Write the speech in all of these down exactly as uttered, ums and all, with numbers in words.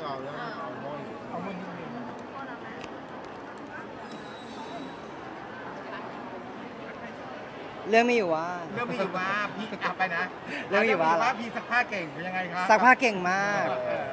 เอาเรื่องเอาโม่เอาโม่นิดนึงเรื่องไม่อยู่ว่าเรื่องมีอยู่ว่าพี่กลับไปนะเรื่องอยู่ว่าพี่ซักผ้าเก่งเป็นยังไงครับซักผ้าเก่งมาก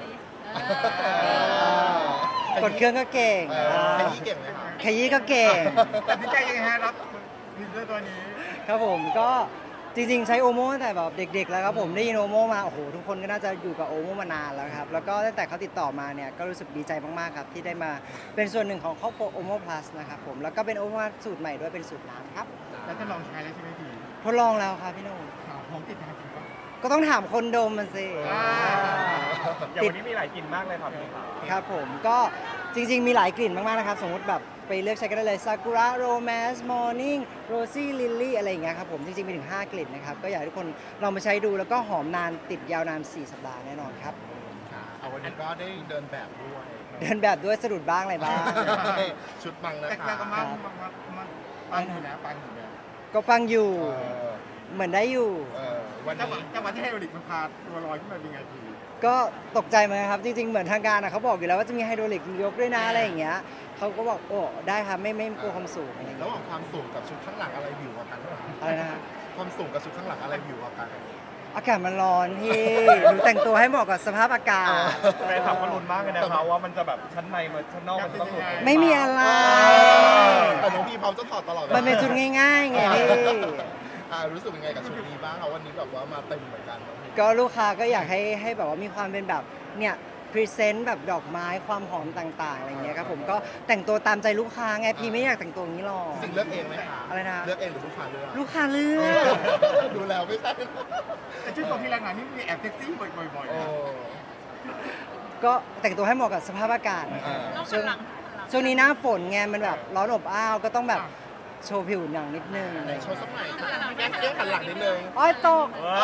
กดเครื่องก็เก่งขยี้เก่งไหมครับขยี้ก็เก่งตัดสินใจยังไงฮะรับพิเตอร์ตัวนี้ครับผมก็จริงๆใช้โอโม่ตั้งแต่แบบเด็กๆแล้วครับผมได้ยินโอโม่มาโอ้โหทุกคนก็น่าจะอยู่กับโอโม่มานานแล้วครับแล้วก็ตั้งแต่เขาติดต่อมาเนี่ยก็รู้สึกดีใจมากๆครับที่ได้มาเป็นส่วนหนึ่งของครอบครัวโอโม่พลัสนะครับผมแล้วก็เป็นโอโม่สูตรใหม่ด้วยเป็นสูตรน้ำครับแล้วจะลองใช้แล้วใช่ไหมพี่ทดลองแล้วครับพี่นุ่มผมติดทางจริงปะก็ต้องถามคนดมมันสิอย่างวันนี้มีหลายกลิ่นมากเลยครับพี่ครับผมก็จริงๆมีหลายกลิ่นมากๆนะครับสมมติแบบไปเลือกใช้กันได้เลยซากุระโรแมนส์มอร์นิ่งโรซี่ลิลลี่อะไรอย่างเงี้ยครับผมจริงๆมีถึงห้ากลิ่นนะครับก็อยากให้ทุกคนลองมาใช้ดูแล้วก็หอมนานติดยาวนานสี่สัปดาห์แน่นอนครับเอาวันนี้ก็ได้เดินแบบด้วยเดินแบบด้วยสะดุดบ้างอะไรบ้างชุดปังนะครับปังอยู่นะปังอยู่นะก็ปังอยู่เหมือนได้อยู่วันนี้จังหวะที่ไฮโดรลิกมันพาตัวลอยขึ้นมาเป็นไงพี่ก็ตกใจเหมือนกันครับจริงๆเหมือนทางการอ่ะเขาบอกอยู่แล้วว่าจะมีไฮโดรลิกยกด้วยนะอะไรอย่างเงี้ยเขาก็บอกโอ้ได้ครับไม่ไม่กลัวความสูงอะไรระหว่างความสูงกับชุดข้างหลังอะไรวิวกว่ากันอะไรนะความสูงกับชุดข้างหลังอะไรวิวกว่ากันอากาศมันร้อนพี่หนูแต่งตัวให้เหมาะกับสภาพอากาศแฟนคลับก็ลุ้นมากเลยนะครับว่ามันจะแบบชั้นในมาชั้นนอกมันต้องไม่มีอะไรแต่น้องพี่พร้อมจะถอดตลอดมันเป็นชุดง่ายๆไงพี่รู้สึกยังไงกับชุดนี้บ้างเอาวันนี้แบบว่ามาเต็มเหมือนกันก็ลูกค้าก็อยากให้ให้แบบว่ามีความเป็นแบบเนี่ยพรีเซนต์แบบดอกไม้ความหอมต่างๆอะไรเงี้ยครับผมก็แต่งตัวตามใจลูกค้าไงพี่ไม่อยากแต่งตัวนี้หรอกจริงเลือกเองไหมคะอะไรนะเลือกเองหรือลูกค้าเลือกลูกค้าเลือกดูแล้วไม่ใช่แต่ชุดของพี่แรงงานนี่มีแอบเซ็กซี่บ่อยๆก็แต่งตัวให้เหมาะกับสภาพอากาศช่วงช่วงนี้หน้าฝนไงมันแบบร้อนอบอ้าวก็ต้องแบบโชว์ผิวหนังนิดนึงโชว์สักหน่อยแยกหันหลังนิดนึงอ้อยตก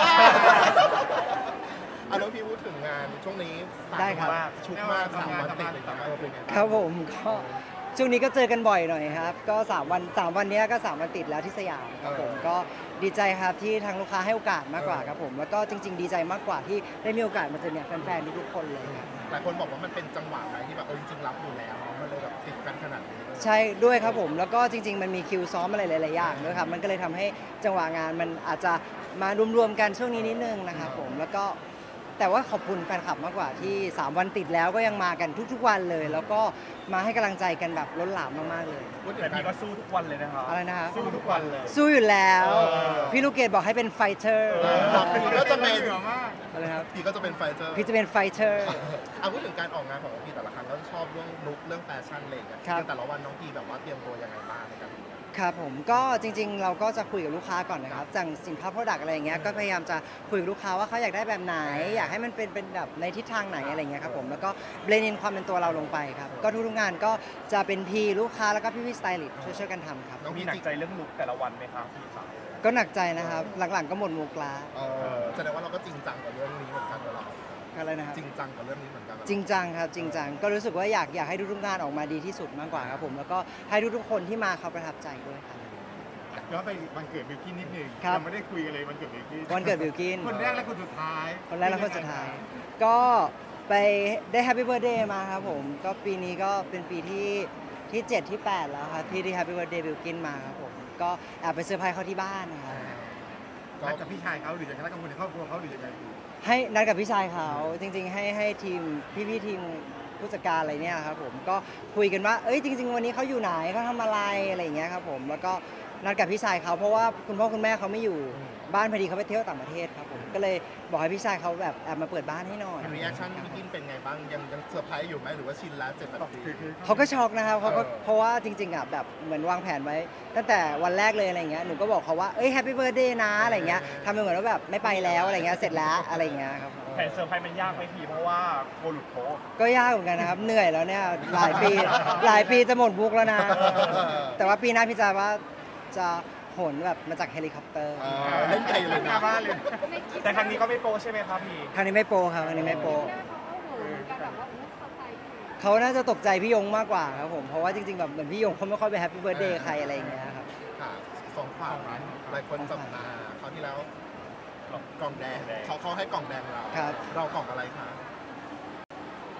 เอาน้องพี่พูดถึงงานช่วงนี้ได้ครับชุกมากสามวันติดเลยครับผมก็ช่วงนี้ก็เจอกันบ่อยหน่อยครับก็สามวันสามวันนี้ก็สามวันติดแล้วที่สยามครับผมก็ดีใจครับที่ทางลูกค้าให้โอกาสมากกว่าครับผมแล้วก็จริงๆดีใจมากกว่าที่ได้มีโอกาสมาเจอเนี่ยแฟนๆทุกคนเลยหลายคนบอกว่ามันเป็นจังหวะไหนที่แบบเออจริงๆรับอยู่แล้วมันเลยแบบติดกันขนาดนี้ใช่ด้วยครับผมแล้วก็จริงๆมันมีคิวซ้อมอะไรหลายๆอย่างด้วยครับมันก็เลยทำให้จังหวะงานมันอาจจะมารวมๆกันช่วงนี้นิดนึงนะครับผมแล้วก็แต่ว่าขอบคุณแฟนคลับมากกว่าที่สามวันติดแล้วก็ยังมากันทุกๆวันเลยแล้วก็มาให้กำลังใจกันแบบล้นหลามมากๆเลยแต่พี่ก็สู้ทุกวันเลยนะครับอะไรนะครับสู้ทุกวันเลยสู้อยู่แล้วพี่ลูกเกดบอกให้เป็นไฟเตอร์พี่ก็จะเป็นอะไรครับพี่ก็จะเป็นไฟเตอร์พี่จะเป็นไฟเตอร์เอาพูดถึงการออกงานของน้องพี่แต่ละครั้งก็ชอบเรื่องลุคเรื่องแฟชั่นเลยกันแต่ละวันน้องพี่แบบว่าเตรียมตัวยังไงบ้างในการครับผมก็จริงๆเราก็จะคุยกับลูกค้าก่อนนะครับสั่งสินค้า product อะไรอย่างเงี้ยก็พยายามจะคุยกับลูกค้าว่าเขาอยากได้แบบไหนอยากให้มันเป็นเป็นแบบในทิศทางไหนอะไรเงี้ยครับผมแล้วก็เบลนด์ความเป็นตัวเราลงไปครับก็ทุกๆงานก็จะเป็นพีลูกค้าแล้วก็พี่ๆสไตลิสต์ช่วยๆกันทำครับมีหนักใจเรื่องลุคแต่ละวันไหมครับพี่สาวก็หนักใจนะครับหลังๆก็หมดมุกละแสดงว่าเราก็จริงจังกับเรื่องนี้เหมือนกันเราอะไรนะครับจริงจังกับเรื่องนี้เหมือนกันจริงจังครับจริงจังก็รู้สึกว่าอยากอยากให้ทุกๆงานออกมาดีที่สุดมากกว่าครับผมแล้วก็ให้ทุกๆคนที่มาเขาประทับใจด้วยครับย้อนไปวันเกิดบิวกินนิดนึงยังไม่ได้คุยกันเลยวันเกิดบิวกินวันเกิดบิวกินคนแรกและคนสุดท้ายคนแรกและคนสุดท้ายก็ไปได้แฮปปี้เบิร์ธเดย์มาครับผมก็ปีนี้ก็เป็นปีที่ที่เจ็ดที่แปดแล้วครับที่ที่แฮปปี้เบิร์ธเดย์บิวกินมาครับผมก็แอบไปเซอร์ไพรส์เขาที่บ้านนะครับนัดกับพี่ชายเขาหรือยังไงนัดกับคนในครอบครัวเขาหรือยังไงให้นัดกับพี่ชายเขาจริงๆให้ให้ทีมพี่ๆทีมผู้จัดการอะไรเนี่ยครับผมก็คุยกันว่าเอ้ยจริงๆวันนี้เขาอยู่ไหนเขาทำอะไรอะไรอย่างเงี้ยครับผมแล้วก็นัดกับพี่ชายเขาเพราะว่าคุณพ่อคุณแม่เขาไม่อยู่บ้านพอดีเขาไปเที่ยวต่างประเทศครับผมก็เลยบอกให้พี่ชายเขาแบบแอบมาเปิดบ้านให้หน่อยรีแอคชั่นพี่กินเป็นไงบ้างยังยังเซอร์ไพรส์อยู่ไหมหรือว่าชินแล้วเจ็ดนาทีเขาก็ช็อกนะครับเขาก็เพราะว่าจริงๆอ่ะแบบเหมือนวางแผนไว้ตั้งแต่วันแรกเลยอะไรเงี้ยหนูก็บอกเขาว่าเอ้ยแฮปปี้เบิร์ธเดย์นะอะไรเงี้ยทำเป็นเหมือนว่าแบบไม่ไปแล้วอะไรเงี้ยเสร็จแล้วอะไรเงี้ยครับแผนเซอร์ไพรส์มันยากไหมพี่เพราะว่าโกลุดโผก็ยากเหมือนกันนะครับเหนื่อยแล้วเนี่ยหลายปีหลายปีจะหมดบุกแล้วนะแต่ว่าปีหน้าพี่จะว่าจะโหนแบบมาจากเฮลิคอปเตอร์เล่นใหญ่เลยนะบ้านเลยแต่ครั้งนี้ก็ไม่โปใช่ไหมครับพี่ครั้งนี้ไม่โปครับครั้งนี้ไม่โปเขาน่าจะตกใจพี่ยงมากกว่าครับผมเพราะว่าจริงๆแบบเหมือนพี่ยงเขาไม่ค่อยไปแฮปปี้เบิร์ธเดย์ใครอะไรอย่างเงี้ยครับค่ะสองฝั่งหลายคนจับตาเขาที่แล้วกล่องแดงเขาเขาให้กล่องแดงเราเรากล่องอะไรคะ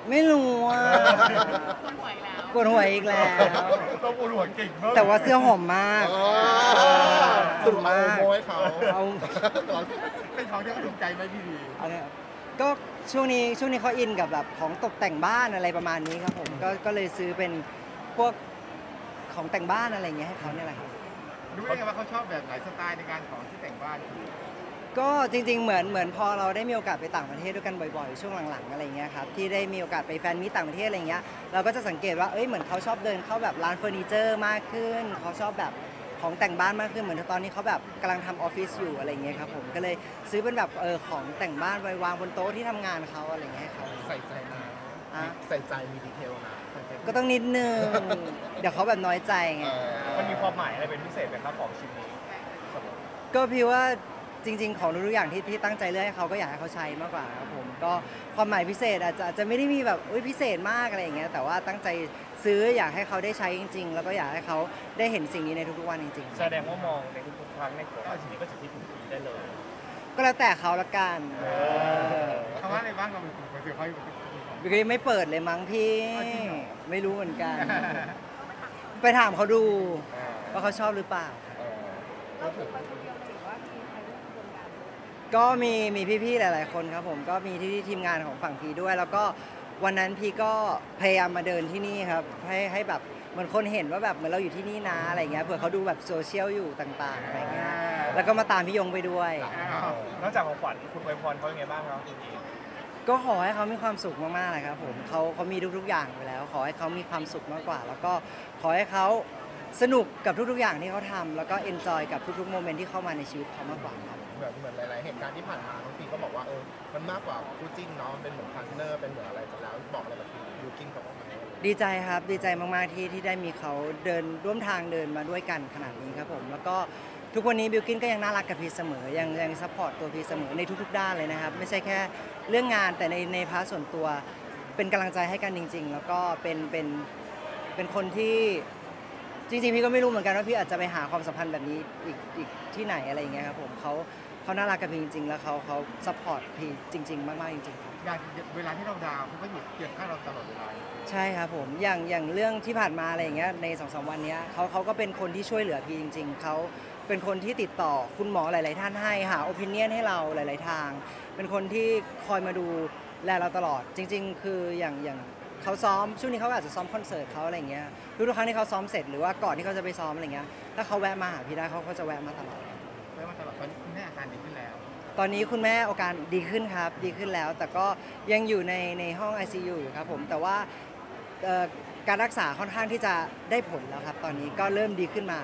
ไม่รู้อ่ะคนหวยแล้วปวดหัวอีกแล้วต้องปวดหัวเก่งมากแต่ว่าเสื้อหอมมากอ๋อสุดเอาโมยเขาเอาเป็นของที่เขาถูกใจไหมพี่ดีเอาเนี่ยก็ช่วงนี้ช่วงนี้เขาอินกับแบบของตกแต่งบ้านอะไรประมาณนี้ครับผมก็ก็เลยซื้อเป็นพวกของแต่งบ้านอะไรอย่างเงี้ยให้เขาเนี่ยแหละครับรู้ได้ไงว่าเขาชอบแบบไหนสไตล์ในการของที่แต่งบ้านก็จริงๆเหมือนเหมือนพอเราได้มีโอกาสไปต่างประเทศด้วยกันบ่อยๆช่วงหลังๆอะไรเงี้ยครับที่ได้มีโอกาสไปแฟนมีตต่างประเทศอะไรเงี้ยเราก็จะสังเกตว่าเอ้ยเหมือนเขาชอบเดินเข้าแบบร้านเฟอร์นิเจอร์มากขึ้นเขาชอบแบบของแต่งบ้านมากขึ้นเหมือนตอนนี้เขาแบบกำลังทำออฟฟิศอยู่อะไรเงี้ยครับผมก็เลยซื้อเป็นแบบเออของแต่งบ้านไว้วางบนโต๊ะที่ทำงานเขาอะไรเงี้ยให้เขาใส่ใจนะอ่ะใส่ใจมีดีเทลนะใส่ใจก็ต้องนิดนึง เดี๋ยวเขาแบบน้อยใจไงเออมันมีความหมายอะไรเป็นพิเศษไหมครับของชิ้นนี้ก็พี่ว่าจริงๆของทุกๆอย่างที่ที่ตั้งใจเลือกให้เขาก็อยากให้เขาใช้มากกว่าครับผมก็ความหมายพิเศษอาจจะอาจจะไม่ได้มีแบบอุ้ยพิเศษมากอะไรอย่างเงี้ยแต่ว่าตั้งใจซื้ออยากให้เขาได้ใช้จริง ๆ แล้วก็อยากให้เขาได้เห็นสิ่งนี้ในทุกๆวันจริงแสดงว่ามองในทุกๆครั้งในของชิ้นนี้ก็จะที่ถูกทีได้เลยๆ ก็แล้วแต่เขาละกันคำว่าอะไรบ้างเราเป็นคนซื้อเขาอยู่บิวก็ยังไม่เปิดเลยมั้งพี่อ๋อจริงเหรอไม่รู้เหมือนกัน ไปถามเขาดูว่าเขาชอบหรือเปล่าเราถือไปคนเดียวเลยหรือว่ามีใครร่วมขบวนการด้วยก็มีมีพี่ๆหลาย ๆ คนครับผมก็มีที่ทีมงานของฝั่งพีด้วย แล้วก็วันนั้นพี่ก็พยายามมาเดินที่นี่ครับให้ให้แบบเหมือนคนเห็นว่าแบบเหมือนเราอยู่ที่นี่นะอะไรเงี้ยเผื่อเขาดูแบบโซเชียลอยู่ต่างๆอะไรเงี้ยแล้วก็มาตามพี่ยงไปด้วยนอกจากของขวัญคุณอวยพรเขายังไงบ้างครับจริงก็ขอให้เขามีความสุขมากๆเลยครับผมเขาเขามีทุกๆอย่างอยู่แล้ว ขอให้เขามีความสุขมากกว่า แล้วก็ขอให้เขาสนุกกับทุกๆอย่างที่เขาทำแล้วก็เอนจอยกับทุกๆโมเมนต์ที่เข้ามาในชีวิตเขามากกว่าครับเหมือนเหมือนหลายๆเหตุการณ์ที่ผ่านมาน้องพีก็บอกว่าเออมันมากกว่าคู่จิ้นเนาะเป็นเหมือนพาร์ทเนอร์เป็นเหมือนอะไรกันแล้วบอกอะไรแบบยูกิ้งกับออกมาดีใจครับดีใจมากๆที่ที่ได้มีเขาเดินร่วมทางเดินมาด้วยกันขนาดนี้ครับผมแล้วก็ทุกวันนี้บิวกินก็ยังน่ารักกับพีเสมอยังยังซัพพอร์ตตัวพีเสมอในทุกๆด้านเลยนะครับไม่ใช่แค่เรื่องงานแต่ในในพาร์ทส่วนตัวเป็นกำลังใจให้กันจริง ๆ แล้วก็เป็นเป็นเป็นคนที่จริงๆพี่ก็ไม่รู้เหมือนกันว่าพี่อาจจะไปหาความสัมพันธ์แบบนี้อีกอีกที่ไหนอะไรอย่างเงี้ยครับผมเขาเขาน่ารักกับพีจริงๆแล้วเขาเขาซัพพอร์ตพีจริง ๆ มากๆจริงๆครับอย่างเวลาที่เราดาวเขาก็อยู่เคียงข้างเราตลอดเวลาใช่ครับผมอย่างอย่างเรื่องที่ผ่านมาอะไรอย่างเงี้ยในสองสามวันเนี้ยเขาเขาก็เป็นคนที่ช่วยเหลือพี่จริง ๆเขาเป็นคนที่ติดต่อคุณหมอหลาย ๆ ท่านให้หาโอปิเนียนให้เราหลาย ๆ ทาง เป็นคนที่คอยมาดูแลเราตลอด จริง ๆ คืออย่างอย่างเขาซ้อมช่วงนี้เขาอาจจะซ้อมคอนเสิร์ตเขาอะไรอย่างเงี้ยทุกๆครั้งที่เขาซ้อมเสร็จหรือว่าก่อนที่เขาจะไปซ้อมอะไรเงี้ยถ้าเขาแวะมาหาพี่ได้เขาก็จะแวะมาตลอดแล้วมาตลอดตอนนี้คุณแม่อาการดีขึ้นแล้วตอนนี้คุณแม่อาการดีขึ้นครับดีขึ้นแล้ว แต่ก็ยังอยู่ในในห้อง ไอ ซี ยู อยู่ครับผมแต่ว่าเอ่อการรักษาค่อนข้างที่จะได้ผลแล้วครับ ตอนนี้ก็เริ่มดีขึ้นมา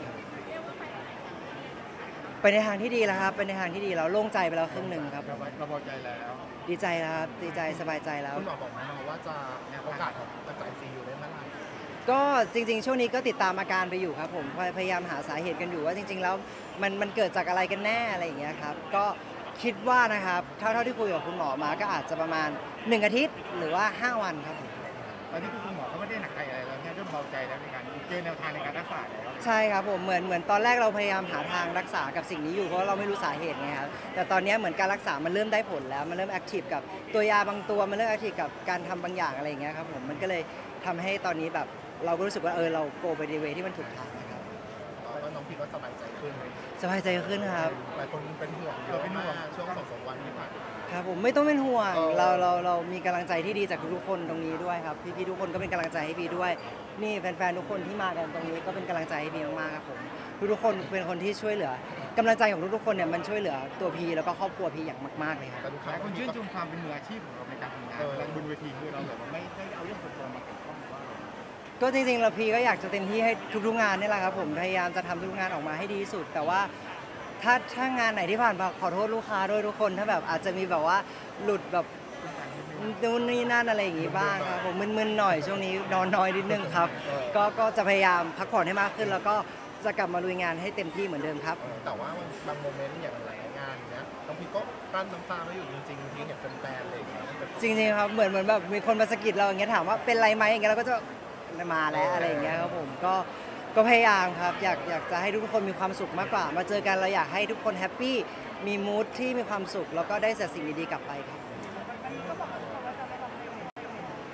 ไปในทางที่ดีแล้วครับไปในทางที่ดีแล้วโล่งใจไปแล้วครึ่งหนึ่งครับเราเราพอใจแล้วดีใจแล้วครับดีใจสบายใจแล้วคุณหมอบอกไหมว่าจะโอกาสของอาจารย์ซีอยู่ได้เมื่อไหร่ก็จริงๆ ช่วงนี้ก็ติดตามอาการไปอยู่ครับผมพยายามหาสาเหตุกันอยู่ว่าจริง ๆ แล้วมันมันเกิดจากอะไรกันแน่อะไรอย่างเงี้ยครับก็คิดว่านะครับเท่าเท่าที่คุยกับคุณหมอมาก็อาจจะประมาณหนึ่งอาทิตย์หรือว่าห้าวันครับผมตอนนี้คุณหมอเขาไม่ได้หนักใจอะไรแล้วเนี่ยเริ่มเบาใจแล้วในการเจอแนวทางในการรักษาแล้วใช่ครับผมเหมือนเหมือนตอนแรกเราพยายามหาทางรักษากับสิ่งนี้อยู่เพราะว่าเราไม่รู้สาเหตุไงครับแต่ตอนนี้เหมือนการรักษามันเริ่มได้ผลแล้วมันเริ่มแอคทีฟกับตัวยาบางตัวมันเริ่มแอคทีฟกับการทำบางอย่างอะไรอย่างเงี้ยครับผมมันก็เลยทำให้ตอนนี้แบบเราก็รู้สึกว่าเออเราโกไปในเวที่มันถูกทางนะครับแล้วก็น้องพีก็สบายใจขึ้นสบายใจขึ้นครับหลายคนเป็นห่วงเยอะมากช่วงสองสามวันที่ผ่านมาครับผมไม่ต้องเป็นห่วงเออเราเราเรามีกำลังใจที่ดีจากทุกๆคนตรงนี้ด้วยครับพี่ๆทุกคนก็เป็นกำลังใจให้พี่ด้วยนี่แฟนๆทุกคนที่มากันตรงนี้ก็เป็นกำลังใจให้พี่มากๆครับผมทุกๆคนเป็นคนที่ช่วยเหลือกำลังใจของทุกๆคนเนี่ยมันช่วยเหลือตัวพี่แล้วก็ครอบครัวพี่อย่างมากๆเลยครับแต่ทุกคหรั้งลายคนชื่นชมความเป็นมืออาชีพของเราในการทำงานเวลาบนเวทีคือเราแบบว่าไม่ได้เอาเรื่องส่วนตัวมาเกี่ยวข้องว่าก็จริงๆเราพี่ก็อยากจะเต็มที่ให้ทุกๆงานนี่แหละครับผมพยายามจะทำทุกๆงานออกมาให้ดีที่สุด แต่ว่าถ้าถ้างานไหนที่ผ่านมาขอโทษลูกค้าด้วยทุกคนถ้าแบบอาจจะมีแบบว่าหลุดแบบนู่นนี่นั่นอะไรอย่างงี้บ้างครับผมมึนๆหน่อยช่วงนี้นอนน้อยนิดนึงครับก็ก็จะพยายามพักผ่อนให้มากขึ้น แล้วก็จะกลับมาลุยงานให้เต็มที่เหมือนเดิมครับแต่ว่าบางโมเมนต์อย่างหลายงานเนี้ยน้องพีก็กลั้นน้ำตาไม่อยู่จริงๆทีเห็นเป็นแฟนๆอะไรอย่างเงี้ยมันเป็นจริงๆครับเหมือนเหมือนแบบมีคนมาสะกิดเราอย่างเงี้ยถามว่าเป็นไรไหมอย่างเงี้ยเราก็จะมาแล้วอะไรอย่างเงี้ยครับผมก็ก็พยายามครับอยากอยากจะให้ทุกคนมีความสุขมากกว่า มาเจอกันเราอยากให้ทุกคนแฮปปี้มีมูทที่มีความสุขแล้วก็ได้แต่สิ่งดีๆกลับไปครับวันนี้ก็บอกทุกคนว่าจะไม่ร้องเพลง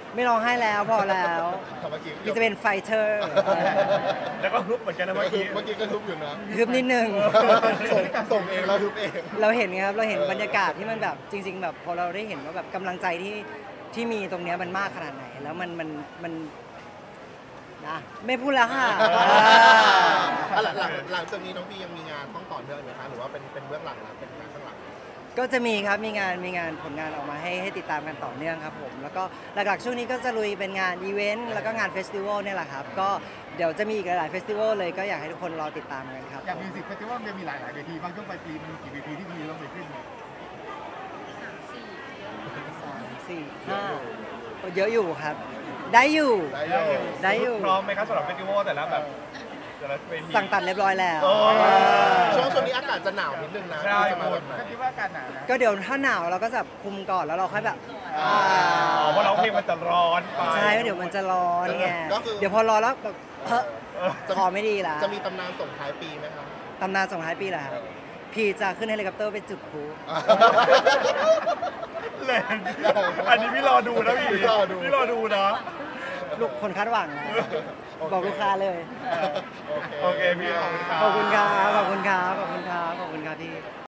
ไม่ร้องไห้แล้วพอแล้วทำเมื่อกี้พี่จะเป็นไฟเตอร์แล้วก็ฮุบเหมือนกันนะเมื่เมื่ออกี้กี้เมื่อกี้ก็ทุบอยู่นะฮึบนิดนึงส่งส่งเองแล้วทุบเองเราเห็นไงครับเราเห็นบรรยากาศที่มันแบบจริง ๆ แบบพอเราได้เห็นว่าแบบกำลังใจที่ที่มีตรงเนี้ยมันมากขนาดไหน แล้วมันมันมันนะไม่พูดแล้วค่ะอ่ะหลังหลังหลังจากนี้น้องพี่ยังมีงานต้องต่อเนื่องไหมคะหรือว่าเป็นเป็นเบื้องหลังแล้วเป็นงานข้างหลังก็จะมีครับมีงานมีงานผลงานออกมาให้ให้ติดตามกันต่อเนื่องครับผมแล้วก็หลักๆช่วงนี้ก็จะลุยเป็นงานอีเวนต์แล้วก็งานเฟสติวัลเนี่ยแหละครับก็เดี๋ยวจะมีอีกหลายๆเฟสติวัลเลยก็อยากให้ทุกคนรอติดตามกันครับอย่างมิวสิกเฟสติวัลมันมีหลายๆเวทีบางช่วงปลายปีมันมีกี่เวทีที่พี่ต้องไปขึ้นเนี่ยสามสี่ห้าเยอะอยู่ครับ ได้อยู่ได้อยู่ได้อยู่พร้อมไหมครับสำหรับเฟสติวัลแต่ละแบบแต่ละเวทีสั่งตัดเรียบร้อยแล้วโอ้เออช่วงช่วงนี้อากาศจะหนาวนิดนึงนะใช่ที่จะมาแบบไหนก็คิดว่าอากาศหนาวนะก็เดี๋ยวถ้าหนาวเราก็จะคุมก่อนแล้วเราค่อยแบบอ่าอ๋อเพราะร้องเพลงมันจะร้อนไปใช่เดี๋ยวมันจะร้อนไงก็คือเดี๋ยวพอร้อนแล้วแบบเฮ้อเออคอไม่ดีละจะมีตำนานส่งท้ายปีไหมครับตำนานส่งท้ายปีแหละครับพี่จะขึ้นเฮลิคอปเตอร์ไปจุดพลุแรงอันนี้พี่รอดูนะพี่พี่รอดูพี่รอดูนะลูกคนคาดหวังนะบอกลูกค้าเลยโอเคพี่ขอบคุณครับขอบคุณครับ ขอบคุณครับ ขอบคุณครับ ขอบคุณครับพี่